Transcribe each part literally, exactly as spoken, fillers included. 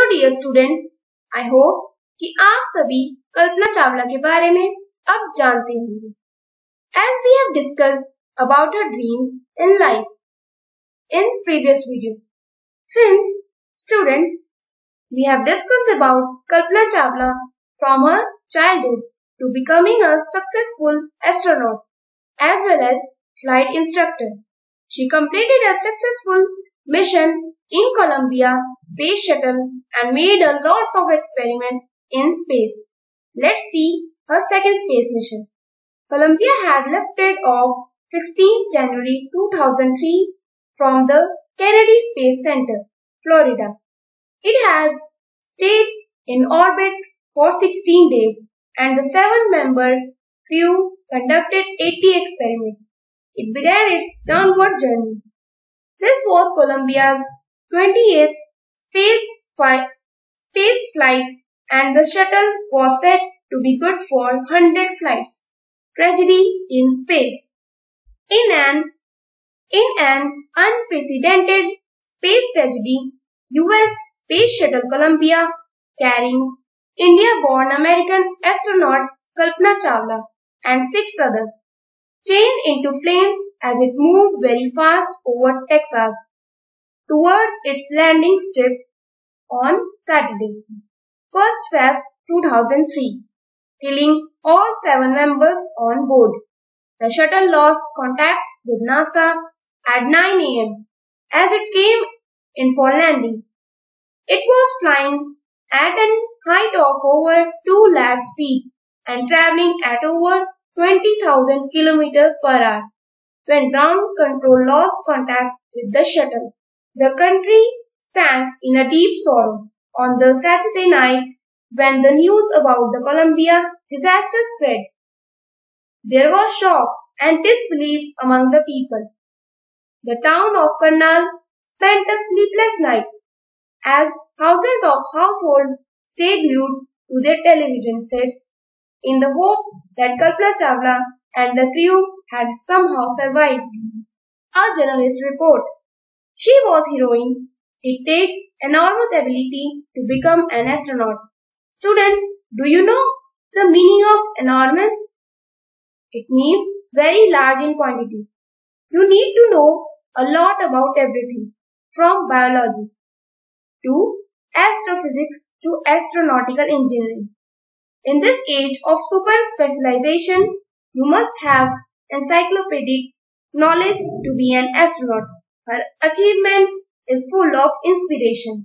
Dear students, I hope कि आप सभी कल्पना चावला के बारे में अब जानते होंगे. As we have discussed about her dreams in life in previous video. Since students, we have discussed about Kalpana Chawla from her childhood to becoming a successful astronaut as well as flight instructor. She completed a successful mission in Columbia Space Shuttle and made a lots of experiments in space. Let's see her second space mission. Columbia had lifted off sixteenth January two thousand three from the Kennedy Space Center, Florida. It had stayed in orbit for sixteen days and the seven-member crew conducted eighty experiments. It began its downward journey. This was Columbia's twentieth space, fi- space flight and the shuttle was said to be good for one hundred flights. Tragedy in space. In an, in an unprecedented space tragedy, U S Space Shuttle Columbia, carrying India-born American astronaut Kalpana Chawla and six others, changed into flames as it moved very fast over Texas towards its landing strip on Saturday, first February two thousand three, killing all seven members on board. The shuttle lost contact with NASA at nine a m as it came in for landing. It was flying at a height of over two lakh feet and traveling at over twenty thousand kilometers per hour when ground control lost contact with the shuttle. The country sank in a deep sorrow on the Saturday night when the news about the Columbia disaster spread. There was shock and disbelief among the people. The town of Karnal spent a sleepless night as thousands of households stayed glued to their television sets in the hope that Kalpana Chawla and the crew had somehow survived. A journalist report. She was heroic. It takes enormous ability to become an astronaut. Students, do you know the meaning of enormous? It means very large in quantity. You need to know a lot about everything from biology to astrophysics to astronautical engineering. In this age of super specialization, you must have encyclopedic knowledge to be an astronaut. Her achievement is full of inspiration.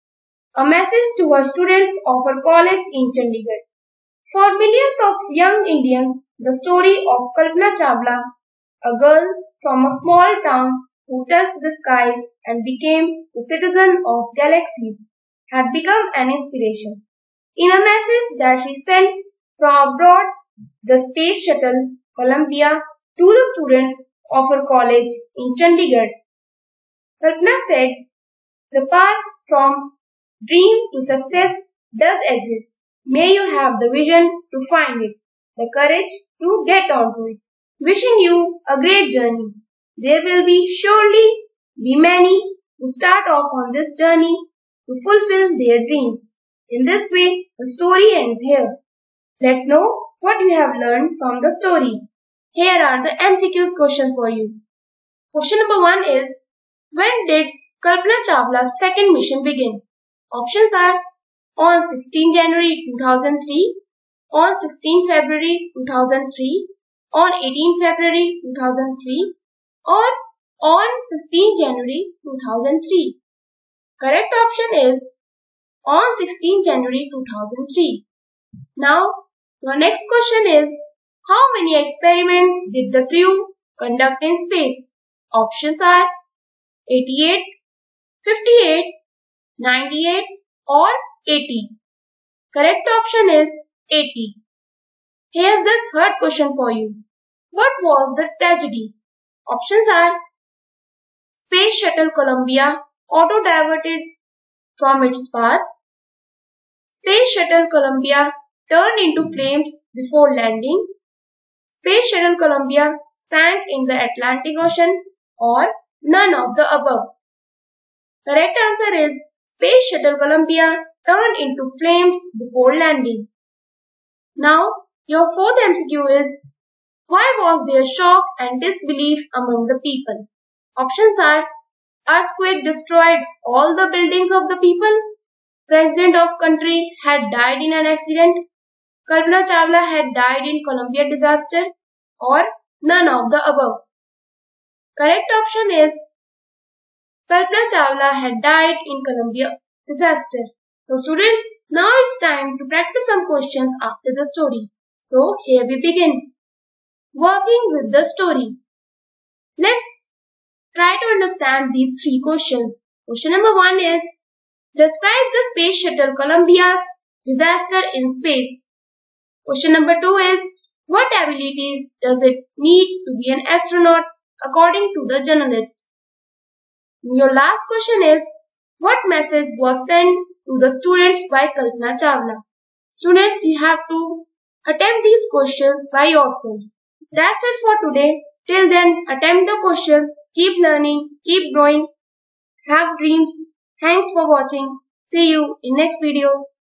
A message to her students of her college in Chandigarh. For millions of young Indians, the story of Kalpana Chawla, a girl from a small town who touched the skies and became the citizen of galaxies, had become an inspiration. In a message that she sent from abroad, the space shuttle Columbia to the students of her college in Chandigarh, Kalpana said, "The path from dream to success does exist. May you have the vision to find it, the courage to get onto it. Wishing you a great journey. There will be surely be many who start off on this journey to fulfill their dreams." In this way, the story ends here. Let's know what you have learned from the story. Here are the M C Qs questions for you. Question number one is, when did Kalpana Chawla's second mission begin? Options are on sixteenth January two thousand three, on sixteenth February two thousand three, on eighteenth February two thousand three, or on sixteenth January two thousand three. Correct option is on sixteenth January two thousand three. Now, your next question is, how many experiments did the crew conduct in space? Options are eighty-eight, fifty-eight, ninety-eight or eighty. Correct option is eighty. Here's the third question for you. What was the tragedy? Options are Space Shuttle Columbia auto-diverted from its path. Space Shuttle Columbia turned into flames before landing. Space Shuttle Columbia sank in the Atlantic Ocean, or none of the above. Correct answer is Space Shuttle Columbia turned into flames before landing. Now, your fourth M C Q is, why was there shock and disbelief among the people? Options are, earthquake destroyed all the buildings of the people, president of country had died in an accident, Kalpana Chawla had died in Columbia disaster, or none of the above. Correct option is, Kalpana Chawla had died in Columbia disaster. So students, now it's time to practice some questions after the story. So here we begin. Working with the story. Let's try to understand these three questions. Question number one is, describe the Space Shuttle Columbia's disaster in space. Question number two is, what abilities does it need to be an astronaut according to the journalist? Your last question is, what message was sent to the students by Kalpana Chawla? Students, you have to attempt these questions by yourself. That's it for today. Till then, attempt the questions, keep learning, keep growing, have dreams. Thanks for watching. See you in next video.